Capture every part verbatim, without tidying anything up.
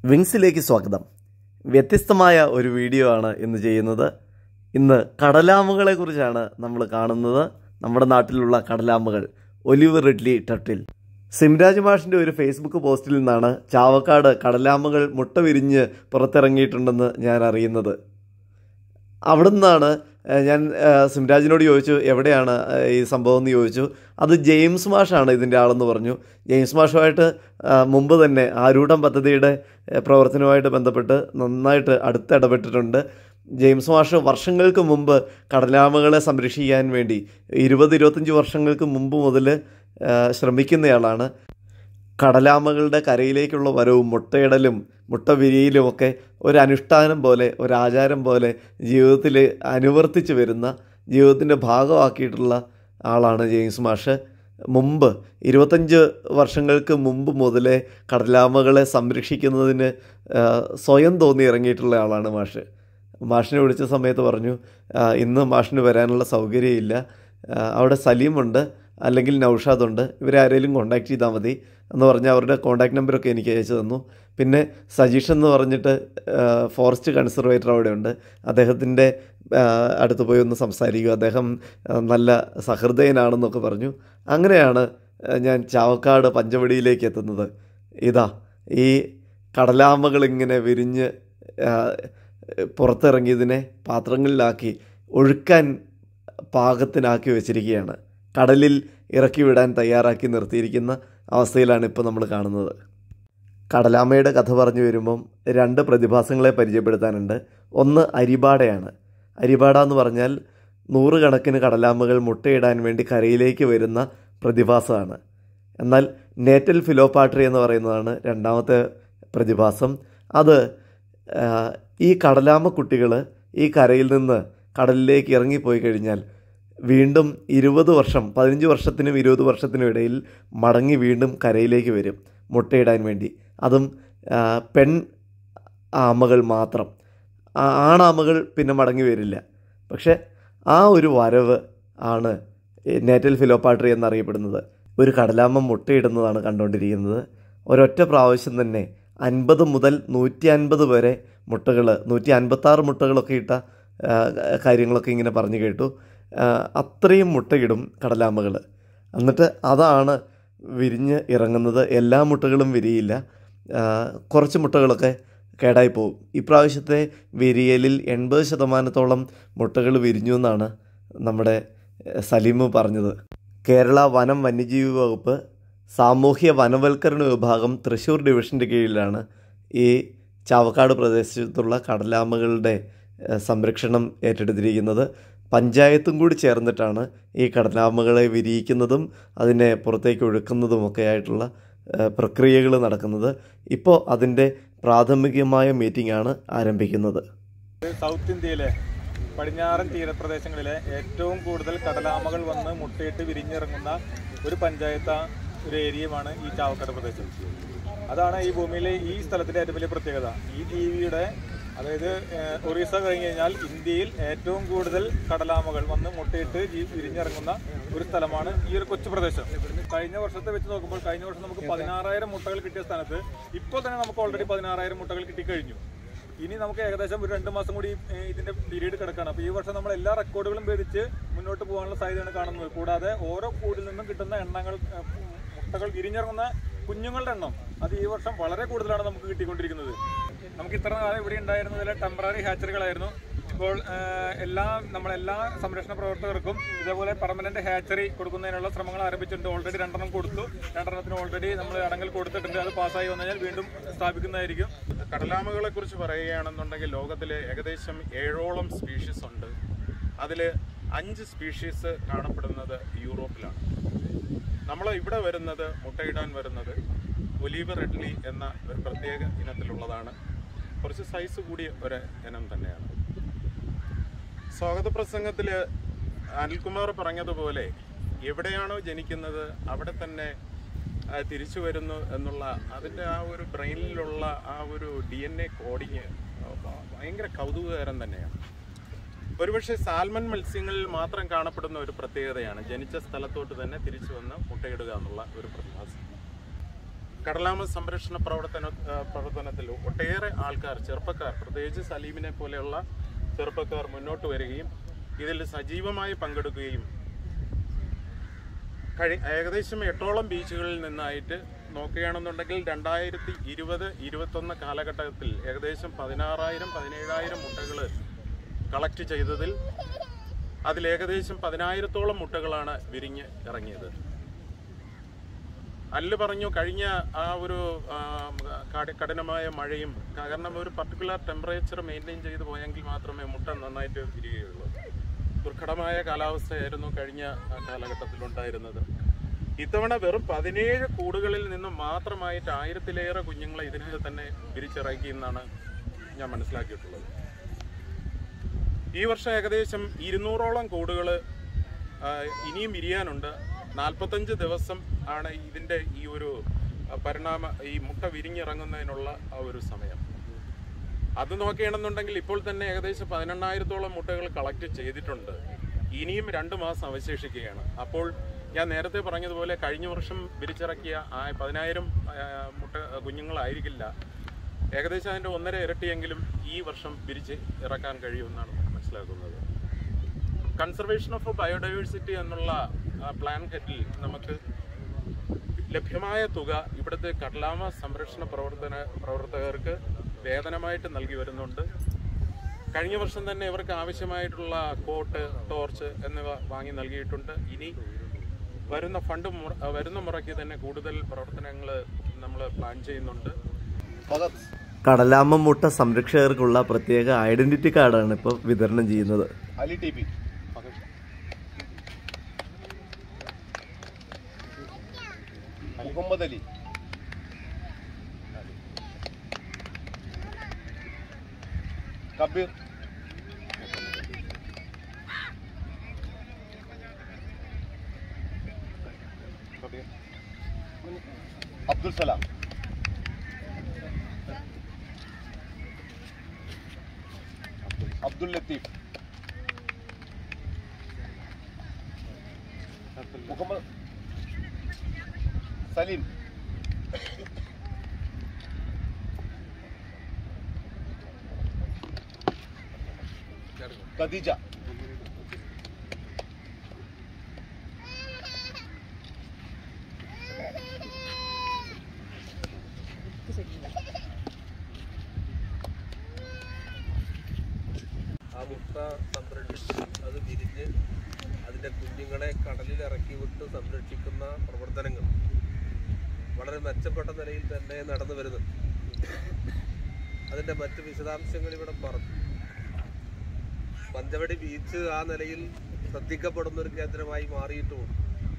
വിങ്സിലേക്ക് സ്വാഗതം. വ്യത്യസ്തമായ ഒരു വീഡിയോ ആണ് ഇന്ന് ചെയ്യുന്നത്. ഇന്ന് കടലാമകളെ കുറിച്ചാണ് നമ്മൾ കാണുന്നത്. നമ്മുടെ നാട്ടിലുള്ള കടലാമകൾ, ഒലിവ് റിഡ്ലി ടർട്ടിൽ. സിംരാജ് മാഷിൻ്റെ ഒരു ഫേസ്ബുക്ക് പോസ്റ്റിൽ നിന്നാണ് ചാവക്കാട് കടലാമകൾ മുട്ട വിരിഞ്ഞ് പുറത്തിറങ്ങിയിട്ടുണ്ടെന്ന് ഞാൻ അറിയുന്നത്. അവിടെ നിന്നാണ് ഞാൻ സിംരാജിനോട് ചോദിച്ചു, എവിടെയാണ് ഈ സംഭവം എന്ന് ചോദിച്ചു. അത് ജെയിംസ് മാഷാണ് ഇതിൻ്റെ ആളെന്ന് പറഞ്ഞു. ജെയിംസ് മാഷുമായിട്ട് മുമ്പ് തന്നെ ആരൂഢം പദ്ധതിയുടെ പ്രവർത്തനവുമായിട്ട് ബന്ധപ്പെട്ട് നന്നായിട്ട് അടുത്തിടപെട്ടിട്ടുണ്ട്. ജെയിംസ് മാഷ് വർഷങ്ങൾക്ക് മുമ്പ് കടലാമകളെ സംരക്ഷിക്കാൻ വേണ്ടി ഇരുപത് ഇരുപത്തഞ്ച് വർഷങ്ങൾക്ക് മുമ്പ് മുതൽ ശ്രമിക്കുന്നയാളാണ്. കടലാമകളുടെ കരയിലേക്കുള്ള വരവും മുട്ടയിടലും മുട്ട വിരിയലുമൊക്കെ ഒരു അനുഷ്ഠാനം പോലെ, ഒരാചാരം പോലെ ജീവിതത്തിൽ അനുവർത്തിച്ച് വരുന്ന, ജീവിതത്തിൻ്റെ ഭാഗമാക്കിയിട്ടുള്ള ആളാണ് ജെയിംസ് മാഷ്. മുമ്പ് ഇരുപത്തഞ്ച് വർഷങ്ങൾക്ക് മുമ്പ് മുതലേ കടലാമകളെ സംരക്ഷിക്കുന്നതിന് സ്വയം തോന്നി ഇറങ്ങിയിട്ടുള്ള ആളാണ് മാഷ്. മാഷിനെ വിളിച്ച സമയത്ത് പറഞ്ഞു, ഇന്ന് മാഷിന് വരാനുള്ള സൗകര്യമില്ല, അവിടെ സലീമുണ്ട് അല്ലെങ്കിൽ നൗഷാദുണ്ട്, ഇവരെ ആരെങ്കിലും കോൺടാക്ട് ചെയ്താൽ മതി എന്ന് പറഞ്ഞ് അവരുടെ കോൺടാക്ട് നമ്പറൊക്കെ എനിക്ക് അയച്ചു തന്നു. പിന്നെ സജീഷ് എന്ന് പറഞ്ഞിട്ട് ഫോറസ്റ്റ് കൺസർവേറ്റർ അവിടെയുണ്ട്, അദ്ദേഹത്തിൻ്റെ അടുത്ത് പോയി ഒന്ന് സംസാരിക്കുക, അദ്ദേഹം നല്ല സഹൃദയനാണെന്നൊക്കെ പറഞ്ഞു. അങ്ങനെയാണ് ഞാൻ ചാവക്കാട് പഞ്ചവടിയിലേക്ക് എത്തുന്നത്. ഇതാ ഈ കടലാമകളിങ്ങനെ വിരിഞ്ഞ് പുറത്തിറങ്ങിയതിനെ പാത്രങ്ങളിലാക്കി ഒഴുക്കാൻ പാകത്തിനാക്കി വെച്ചിരിക്കുകയാണ്. കടലിൽ ഇറക്കി വിടാൻ തയ്യാറാക്കി നിർത്തിയിരിക്കുന്ന അവസ്ഥയിലാണ് ഇപ്പോൾ നമ്മൾ കാണുന്നത്. കടലാമയുടെ കഥ പറഞ്ഞു വരുമ്പം രണ്ട് പ്രതിഭാസങ്ങളെ പരിചയപ്പെടുത്താനുണ്ട്. ഒന്ന് അരിബാടയാണ്. അരിബാട എന്ന് പറഞ്ഞാൽ നൂറുകണക്കിന് കടലാമകൾ മുട്ടയിടാൻ വേണ്ടി കരയിലേക്ക് വരുന്ന പ്രതിഭാസമാണ്. എന്നാൽ നേറ്റൽ ഫിലോപാട്രി എന്ന് പറയുന്നതാണ് രണ്ടാമത്തെ പ്രതിഭാസം. അത് ഈ കടലാമ കുട്ടികൾ ഈ കരയിൽ നിന്ന് കടലിലേക്ക് ഇറങ്ങിപ്പോയി കഴിഞ്ഞാൽ വീണ്ടും ഇരുപത് വർഷം പതിനഞ്ച് വർഷത്തിനും ഇരുപത് വർഷത്തിനും ഇടയിൽ മടങ്ങി വീണ്ടും കരയിലേക്ക് വരും മുട്ടയിടാൻ വേണ്ടി. അതും പെൺ ആമകൾ മാത്രം, ആണാമകൾ പിന്നെ മടങ്ങി വരില്ല. പക്ഷെ ആ ഒരു വരവ് ആണ് നേറ്റൽ ഫിലോപാട്രി എന്നറിയപ്പെടുന്നത്. ഒരു കടലാമ മുട്ടയിടുന്നതാണ് കണ്ടുകൊണ്ടിരിക്കുന്നത്. ഒരൊറ്റ പ്രാവശ്യം തന്നെ അൻപത് മുതൽ നൂറ്റി അൻപത് വരെ മുട്ടകൾ, നൂറ്റി അൻപത്താറ് മുട്ടകളൊക്കെ ഇട്ട കാര്യങ്ങളൊക്കെ ഇങ്ങനെ പറഞ്ഞു കേട്ടു. അത്രയും മുട്ടയിടും കടലാമകൾ. എന്നിട്ട് അതാണ് വിരിഞ്ഞ് ഇറങ്ങുന്നത്. എല്ലാ മുട്ടകളും വിരിയില്ല, കുറച്ച് മുട്ടകളൊക്കെ കേടായി പോകും. ഇപ്രാവശ്യത്തെ വിരിയലിൽ എൺപത് ശതമാനത്തോളം മുട്ടകൾ വിരിഞ്ഞു എന്നാണ് നമ്മുടെ സലീം പറഞ്ഞത്. കേരള വനം വന്യജീവി വകുപ്പ് സാമൂഹ്യ വനവൽക്കരണ വിഭാഗം തൃശ്ശൂർ ഡിവിഷൻ്റെ കീഴിലാണ് ഈ ചാവക്കാട് പ്രദേശത്തുള്ള കടലാമകളുടെ സംരക്ഷണം ഏറ്റെടുത്തിരിക്കുന്നത്. പഞ്ചായത്തും കൂടി ചേർന്നിട്ടാണ് ഈ കടലാമകളെ വിരിയിക്കുന്നതും അതിനെ പുറത്തേക്ക് ഒഴുക്കുന്നതുമൊക്കെ ആയിട്ടുള്ള പ്രക്രിയകൾ നടക്കുന്നത്. ഇപ്പോൾ അതിൻ്റെ പ്രാഥമികമായ മീറ്റിംഗ് ആണ് ആരംഭിക്കുന്നത്. സൗത്ത് ഇന്ത്യയിലെ പടിഞ്ഞാറൻ തീരപ്രദേശങ്ങളിലെ ഏറ്റവും കൂടുതൽ കടലാമകൾ വന്ന് മുട്ടയിട്ട് വിരിഞ്ഞിറങ്ങുന്ന ഒരു പഞ്ചായത്ത്, ഒരു ഏരിയയുമാണ് ഈ ചാവക്കാട് പ്രദേശം. അതാണ് ഈ ഭൂമിയിലെ ഈ സ്ഥലത്തിൻ്റെ ഏറ്റവും വലിയ പ്രത്യേകത. ഈ ജീവിയുടെ, അതായത് ഒറീസ കഴിഞ്ഞ് കഴിഞ്ഞാൽ ഇന്ത്യയിൽ ഏറ്റവും കൂടുതൽ കടലാമകൾ വന്ന് മുട്ടയിട്ട് വിരിഞ്ഞിറങ്ങുന്ന ഒരു സ്ഥലമാണ് ഈ ഒരു കൊച്ചു പ്രദേശം. കഴിഞ്ഞ വർഷത്തെ വെച്ച് നോക്കുമ്പോൾ കഴിഞ്ഞ വർഷം നമുക്ക് പതിനാറായിരം മുട്ടകൾ കിട്ടിയ സ്ഥാനത്ത് ഇപ്പോൾ തന്നെ നമുക്ക് ഓൾറെഡി പതിനാറായിരം മുട്ടകൾ കിട്ടിക്കഴിഞ്ഞു. ഇനി നമുക്ക് ഏകദേശം ഒരു രണ്ട് മാസം കൂടി ഇതിൻ്റെ പീരീഡ് കിടക്കുകയാണ്. അപ്പോൾ ഈ വർഷം നമ്മൾ എല്ലാ റെക്കോർഡുകളും ഭേദിച്ച് മുന്നോട്ട് പോകാനുള്ള സാധ്യതയാണ് കാണുന്നത്. കൂടാതെ ഓരോ കൂടിൽ നിന്നും കിട്ടുന്ന എണ്ണങ്ങൾ, മുട്ടകൾ വിരിഞ്ഞിറങ്ങുന്ന കുഞ്ഞുങ്ങളുടെ എണ്ണം അത് ഈ വർഷം വളരെ കൂടുതലാണ് നമുക്ക് കിട്ടിക്കൊണ്ടിരിക്കുന്നത്. നമുക്ക് ഇത്ര കാലം ഇവിടെ ഉണ്ടായിരുന്നതിൽ ടെമ്പററി ഹാച്ചറികളായിരുന്നു. ഇപ്പോൾ എല്ലാ നമ്മളെല്ലാ സംരക്ഷണ പ്രവർത്തകർക്കും ഇതേപോലെ പെർമനന്റ് ഹാച്ചറി കൊടുക്കുന്നതിനുള്ള ശ്രമങ്ങൾ ആരംഭിച്ചിട്ടുണ്ട്. ഓൾറെഡി രണ്ടെണ്ണം കൊടുത്തു, രണ്ടെണ്ണത്തിന് ഓൾറെഡി നമ്മൾ അടങ്കൽ കൊടുത്തിട്ടുണ്ട്. അത് പാസ്സായി വന്നു കഴിഞ്ഞാൽ വീണ്ടും സ്ഥാപിക്കുന്നതായിരിക്കും. കടലാമകളെ കുറിച്ച് പറയുകയാണെന്നുണ്ടെങ്കിൽ ലോകത്തിൽ ഏകദേശം ഏഴോളം സ്പീഷീസ് ഉണ്ട്. അതിൽ അഞ്ച് സ്പീഷീസ് കാണപ്പെടുന്നത് യൂറോപ്പിലാണ്. നമ്മൾ ഇവിടെ വരുന്നത്, മുട്ടയിടാൻ വരുന്നത് ഒലിവ് റിഡ്ലി എന്ന ഒരു പ്രത്യേക ഇനത്തിലുള്ളതാണ്. കുറച്ച് സൈസ് കൂടിയ ഒരു ഇനം തന്നെയാണ്. സ്വാഗത പ്രസംഗത്തിൽ അനിൽകുമാർ പറഞ്ഞതുപോലെ എവിടെയാണോ ജനിക്കുന്നത് അവിടെ തന്നെ തിരിച്ചു വരുന്നു എന്നുള്ള അതിൻ്റെ ആ ഒരു ബ്രെയിനിലുള്ള ആ ഒരു ഡി എൻ എ കോഡിങ് ഭയങ്കര കൗതുകകരം തന്നെയാണ്. ഒരുപക്ഷെ സാൽമൺ മത്സ്യങ്ങളിൽ മാത്രം കാണപ്പെടുന്ന ഒരു പ്രത്യേകതയാണ് ജനിച്ച സ്ഥലത്തോട്ട് തന്നെ തിരിച്ചു വന്ന് മുട്ടയിടുക എന്നുള്ള ഒരു പ്രതിഭാസം. കടലാമ സംരക്ഷണ പ്രവർത്തന പ്രവർത്തനത്തിൽ ഒട്ടേറെ ആൾക്കാർ, ചെറുപ്പക്കാർ, പ്രത്യേകിച്ച് സലീമിനെ പോലെയുള്ള ചെറുപ്പക്കാർ മുന്നോട്ട് വരികയും ഇതിൽ സജീവമായി പങ്കെടുക്കുകയും കഴി ഏകദേശം എട്ടോളം ബീച്ചുകളിൽ നിന്നായിട്ട് നോക്കുകയാണെന്നുണ്ടെങ്കിൽ രണ്ടായിരത്തി ഇരുപത് ഇരുപത്തൊന്ന് കാലഘട്ടത്തിൽ ഏകദേശം പതിനാറായിരം പതിനേഴായിരം മുട്ടകൾ കളക്ട് ചെയ്തതിൽ അതിൽ ഏകദേശം പതിനായിരത്തോളം മുട്ടകളാണ് വിരിഞ്ഞ് ഇറങ്ങിയത്. അല്ല് പറഞ്ഞു, കഴിഞ്ഞ ആ ഒരു കഠിനമായ മഴയും, കാരണം ഒരു പർട്ടിക്കുലർ ടെമ്പറേച്ചർ മെയിൻറ്റെയിൻ ചെയ്ത് പോയെങ്കിൽ മാത്രമേ മുട്ട നന്നായിട്ട് വിരിയുകയുള്ളൂ. ദുർഘടമായ കാലാവസ്ഥയായിരുന്നു കഴിഞ്ഞ കാലഘട്ടത്തിലുണ്ടായിരുന്നത്. ഇത്തവണ വെറും പതിനേഴ് കൂടുകളിൽ നിന്ന് മാത്രമായിട്ട് ആയിരത്തിലേറെ കുഞ്ഞുങ്ങളെ ഇതിനകം തന്നെ വിരിച്ചിറക്കിയെന്നാണ് ഞാൻ മനസ്സിലാക്കിയിട്ടുള്ളത്. ഈ വർഷം ഏകദേശം ഇരുന്നൂറോളം കൂടുകൾ ഇനിയും വിരിയാനുണ്ട്. നാൽപ്പത്തഞ്ച് ദിവസം ആണ് ഇതിൻ്റെ ഈ ഒരു പരിണാമ ഈ മുട്ട വിരിഞ്ഞിറങ്ങുന്നതിനുള്ള ആ ഒരു സമയം. അത് നോക്കുകയാണെന്നുണ്ടെങ്കിൽ ഇപ്പോൾ തന്നെ ഏകദേശം പതിനെണ്ണായിരത്തോളം മുട്ടകൾ കളക്ട് ചെയ്തിട്ടുണ്ട്. ഇനിയും രണ്ട് മാസം അവശേഷിക്കുകയാണ്. അപ്പോൾ ഞാൻ നേരത്തെ പറഞ്ഞതുപോലെ കഴിഞ്ഞ വർഷം വിരിച്ചിറക്കിയ ആ പതിനായിരം മുട്ട കുഞ്ഞുങ്ങളായിരിക്കില്ല, ഏകദേശം അതിൻ്റെ ഒന്നര ഇരട്ടിയെങ്കിലും ഈ വർഷം വിരിച്ച് ഇറക്കാൻ കഴിയുമെന്നാണ് മനസ്സിലാക്കുന്നത്. കൺസർവേഷൻ ഓഫ് ബയോഡൈവേഴ്സിറ്റി എന്നുള്ള പ്ലാൻ ഹെഡിൽ നമുക്ക് ലഭ്യമായ തുക ഇവിടുത്തെ കടലാമ സംരക്ഷണ പ്രവർത്തന പ്രവർത്തകർക്ക് വേതനമായിട്ട് നൽകി വരുന്നുണ്ട്. കഴിഞ്ഞ വർഷം തന്നെ ഇവർക്ക് ആവശ്യമായിട്ടുള്ള കോട്ട്, ടോർച്ച് എന്നിവ വാങ്ങി നൽകിയിട്ടുണ്ട്. ഇനി വരുന്ന ഫണ്ട് വരുന്ന മുറയ്ക്ക് തന്നെ കൂടുതൽ പ്രവർത്തനങ്ങൾ നമ്മൾ പ്ലാൻ ചെയ്യുന്നുണ്ട്. കടലാമ മുട്ട സംരക്ഷകർക്കുള്ള പ്രത്യേക ഐഡന്റിറ്റി കാർഡാണ് ഇപ്പോൾ വിതരണം ചെയ്യുന്നത്. അലി ടി പി മുഹമ്മദ് അലി, കബീർ, അബ്ദുൽ സലാം, അബ്ദുൽ ലത്തീഫ്, മുഹമ്മദ് സലീം, ഖദീജ, ആ മുട്ട സംരക്ഷിച്ച് അത് വിരിഞ്ഞ് അതിൻ്റെ കുഞ്ഞുങ്ങളെ കടലിൽ ഇറക്കി വിട്ട് സംരക്ഷിക്കുന്ന പ്രവർത്തനങ്ങൾ വളരെ മെച്ചപ്പെട്ട നിലയിൽ തന്നെ നടന്നു വരുന്നുണ്ട്. അതിൻ്റെ മറ്റ് വിശദാംശങ്ങൾ ഇവിടെ പറഞ്ഞു. പഞ്ചവടി ബീച്ച് ആ നിലയിൽ ശ്രദ്ധിക്കപ്പെടുന്ന ഒരു കേന്ദ്രമായി മാറിയിട്ടുമുണ്ട്.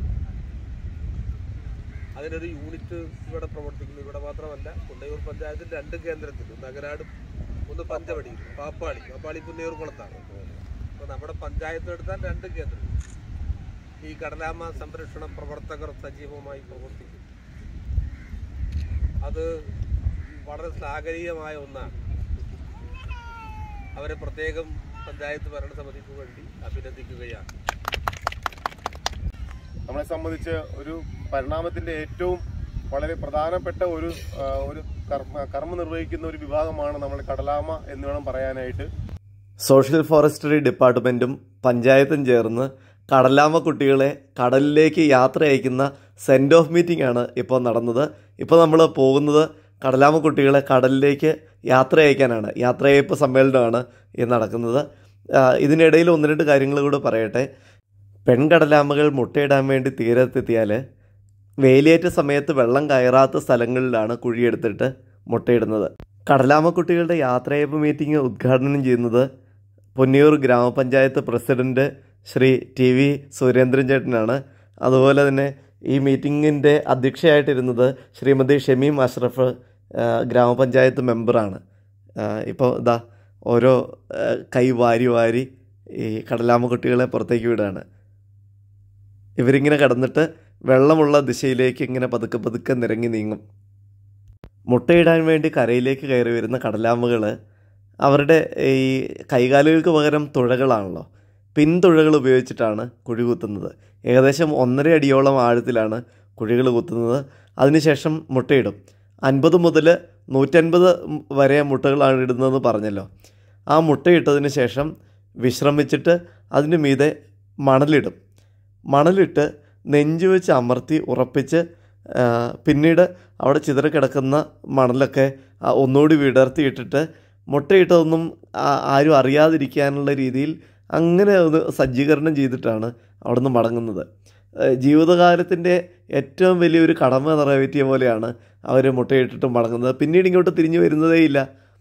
അതിനൊരു യൂണിറ്റ് ഇവിടെ പ്രവർത്തിക്കുന്നു. ഇവിടെ മാത്രമല്ല, പുന്നയൂർ പഞ്ചായത്തിൽ രണ്ട് കേന്ദ്രത്തിൽ, നഗരാടും ഒന്ന് പഞ്ചവടി, പാപ്പാളി പാപ്പാളി പുന്നയൂർ കുളത്താണ്. അപ്പോൾ നമ്മുടെ പഞ്ചായത്ത് എടുത്താൽ രണ്ട് കേന്ദ്രം ഈ കടലാമ സംരക്ഷണ പ്രവർത്തകർ സജീവമായി പ്രവർത്തിക്കും. അത് വളരെ ശ്ലാഘനീയമായ ഒന്നാണ്. അവരെ പ്രത്യേകം പഞ്ചായത്ത് ഭരണസമിതിക്ക് വേണ്ടി അഭിനന്ദിക്കുകയാണ്. നമ്മളെ സംബന്ധിച്ച് ഒരു പരിണാമത്തിന്റെ ഏറ്റവും വളരെ പ്രധാനപ്പെട്ട ഒരു ഒരു കർമ്മ കർമ്മ നിർവഹിക്കുന്ന ഒരു വിഭാഗമാണ് നമ്മൾ കടലാമ എന്ന് വേണം പറയാനായിട്ട്. സോഷ്യൽ ഫോറസ്ട്രി ഡിപ്പാർട്ട്മെൻറ്റും പഞ്ചായത്തും ചേർന്ന് കടലാമ കുട്ടികളെ കടലിലേക്ക് യാത്ര അയക്കുന്ന സെൻഡ് ഓഫ് മീറ്റിംഗ് ആണ് ഇപ്പോൾ നടന്നത്. ഇപ്പോൾ നമ്മൾ പോകുന്നത് കടലാമ കുട്ടികളെ കടലിലേക്ക് യാത്ര അയക്കാനാണ്. യാത്രയയപ്പ് സമ്മേളനമാണ് ഈ നടക്കുന്നത്. ഇതിനിടയിൽ ഒന്ന് രണ്ട് കാര്യങ്ങൾ കൂടെ പറയട്ടെ. പെൺകടലാമകൾ മുട്ടയിടാൻ വേണ്ടി തീരത്തെത്തിയാൽ വേലിയേറ്റ സമയത്ത് വെള്ളം കയറാത്ത സ്ഥലങ്ങളിലാണ് കുഴിയെടുത്തിട്ട് മുട്ടയിടുന്നത്. കടലാമക്കുട്ടികളുടെ യാത്രയയപ്പ് മീറ്റിംഗ് ഉദ്ഘാടനം ചെയ്യുന്നത് പുന്നയൂർ ഗ്രാമപഞ്ചായത്ത് president Shri T V Surendran ചേട്ടനാണ്. അതുപോലെ തന്നെ ഈ മീറ്റിങ്ങിൻ്റെ അധ്യക്ഷയായിട്ടിരുന്നത് ശ്രീമതി ഷമീം അഷ്റഫ്, ഗ്രാമപഞ്ചായത്ത് മെമ്പറാണ്. ഇപ്പോൾ ഇതാ ഓരോ കൈ വാരി വാരി ഈ കടലാമക്കുട്ടികളെ പുറത്തേക്ക് വിടുകയാണ്. ഇവരിങ്ങനെ കടന്നിട്ട് വെള്ളമുള്ള ദിശയിലേക്ക് ഇങ്ങനെ പതുക്കെ പതുക്കെ നിരങ്ങി നീങ്ങും. മുട്ടയിടാൻ വേണ്ടി കരയിലേക്ക് കയറി വരുന്ന കടലാമകൾ അവരുടെ ഈ കൈകാലുകൾക്ക് പകരം തുഴകളാണല്ലോ, പിൻതുഴകൾ ഉപയോഗിച്ചിട്ടാണ് കുഴി കുത്തുന്നത്. ഏകദേശം ഒന്നര അടിയോളം ആഴത്തിലാണ് കുഴികൾ കുത്തുന്നത്. അതിനുശേഷം മുട്ടയിടും. അൻപത് മുതൽ നൂറ്റൻപത് വരെ മുട്ടകളാണ് ഇടുന്നതെന്ന് പറഞ്ഞല്ലോ. ആ മുട്ടയിട്ടതിന് ശേഷം വിശ്രമിച്ചിട്ട് അതിന് മീതെ മണലിടും. മണലിട്ട് നെഞ്ചു വെച്ച് അമർത്തി ഉറപ്പിച്ച് പിന്നീട് അവിടെ ചിതറിക്കിടക്കുന്ന മണലൊക്കെ ഒന്നുകൂടി വിടർത്തിയിട്ടിട്ട് മുട്ടയിട്ടതൊന്നും ആരും അറിയാതിരിക്കാനുള്ള രീതിയിൽ അങ്ങനെ ഒന്ന് സജ്ജീകരണം ചെയ്തിട്ടാണ് അവിടെ നിന്ന് മടങ്ങുന്നത്. ജീവിതകാലത്തിൻ്റെ ഏറ്റവും വലിയൊരു കടമ നിറവേറ്റിയ പോലെയാണ് അവർ മുട്ടയിട്ടിട്ട് മടങ്ങുന്നത്. പിന്നീട് ഇങ്ങോട്ട് തിരിഞ്ഞു വരുന്നതേയില്ല.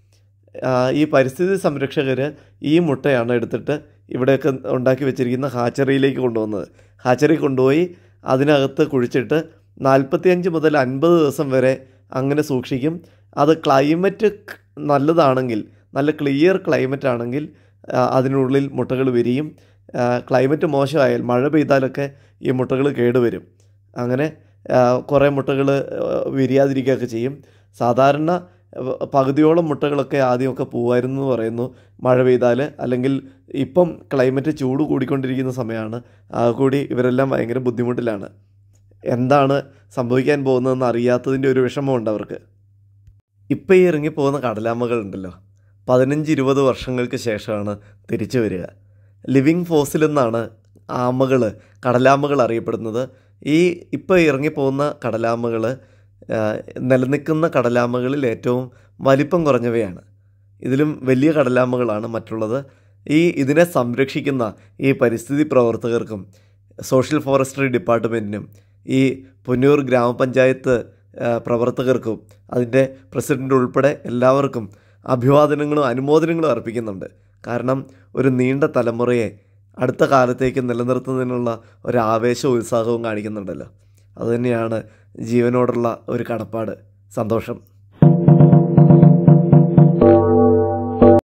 ഈ പരിസ്ഥിതി സംരക്ഷകർ ഈ മുട്ടയാണ് എടുത്തിട്ട് ഇവിടെയൊക്കെ ഉണ്ടാക്കി വെച്ചിരിക്കുന്ന ഹാച്ചറിയിലേക്ക് കൊണ്ടുവന്നത്. ഹാച്ചറി കൊണ്ടുപോയി അതിനകത്ത് കുഴിച്ചിട്ട് നാൽപ്പത്തിയഞ്ച് മുതൽ അൻപത് ദിവസം വരെ അങ്ങനെ സൂക്ഷിക്കും. അത് ക്ലൈമറ്റ് നല്ലതാണെങ്കിൽ, നല്ല ക്ലിയർ ക്ലൈമറ്റ് ആണെങ്കിൽ അതിനുള്ളിൽ മുട്ടകൾ വിരിയും. ക്ലൈമറ്റ് മോശമായാൽ, മഴ പെയ്താലൊക്കെ ഈ മുട്ടകൾ കേടുവരും. അങ്ങനെ കുറേ മുട്ടകൾ വിരിയാതിരിക്കുകയൊക്കെ ചെയ്യും. സാധാരണ പകുതിയോളം മുട്ടകളൊക്കെ ആദ്യമൊക്കെ പോവായിരുന്നു എന്ന് പറയുന്നു മഴ പെയ്താൽ. അല്ലെങ്കിൽ ഇപ്പം ക്ലൈമറ്റ് ചൂട് കൂടിക്കൊണ്ടിരിക്കുന്ന സമയമാണ്. കൂടി ഇവരെല്ലാം ഭയങ്കര ബുദ്ധിമുട്ടിലാണ്. എന്താണ് സംഭവിക്കാൻ പോകുന്നതെന്ന് അറിയാത്തതിൻ്റെ ഒരു വിഷമമുണ്ട് അവർക്ക്. ഇപ്പം ഈ ഇറങ്ങിപ്പോകുന്ന കടലാമകളുണ്ടല്ലോ, പതിനഞ്ച് ഇരുപത് വർഷങ്ങൾക്ക് ശേഷമാണ് തിരിച്ചു വരിക. ലിവിങ് ഫോസിൽ എന്നാണ് ആമകൾ, കടലാമകൾ അറിയപ്പെടുന്നത്. ഈ ഇപ്പോൾ ഇറങ്ങിപ്പോകുന്ന കടലാമകൾ നിലനിൽക്കുന്ന കടലാമകളിൽ ഏറ്റവും വലിപ്പം കുറഞ്ഞവയാണ്. ഇതിലും വലിയ കടലാമകളാണ് മറ്റുള്ളത്. ഈ ഇതിനെ സംരക്ഷിക്കുന്ന ഈ പരിസ്ഥിതി പ്രവർത്തകർക്കും സോഷ്യൽ ഫോറസ്ട്രി ഡിപ്പാർട്ട്മെൻറ്റിനും ഈ പുന്നൂർ ഗ്രാമപഞ്ചായത്ത് പ്രവർത്തകർക്കും അതിൻ്റെ പ്രസിഡൻ്റ് ഉൾപ്പെടെ എല്ലാവർക്കും അഭിവാദനങ്ങളും അനുമോദനങ്ങളും അർപ്പിക്കുന്നുണ്ട്. കാരണം ഒരു നീണ്ട തലമുറയെ അടുത്ത കാലത്തേക്ക് നിലനിർത്തുന്നതിനുള്ള ഒരു ആവേശവും ഉത്സാഹവും കാണിക്കുന്നുണ്ടല്ലോ. അതുതന്നെയാണ് ജീവനോടുള്ള ഒരു കടപ്പാട്. സന്തോഷം.